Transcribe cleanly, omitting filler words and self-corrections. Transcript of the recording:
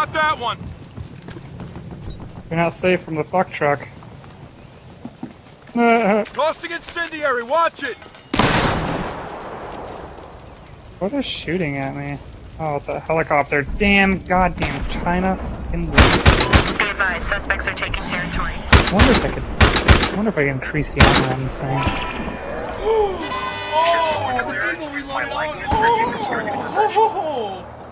Got that one. You're not safe from the fuck truck. Tossing incendiary. Watch it. What is shooting at me? Oh, it's a helicopter. Damn, goddamn China. Fucking Be advised, suspects are taking territory. I wonder if I can increase the ammo on this thing. Oh, the Deagle reloaded on. Oh.